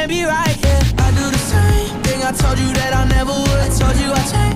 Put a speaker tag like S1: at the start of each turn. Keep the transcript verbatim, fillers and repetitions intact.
S1: be right, yeah. I do the same thing I told you that I never would. I told you I changed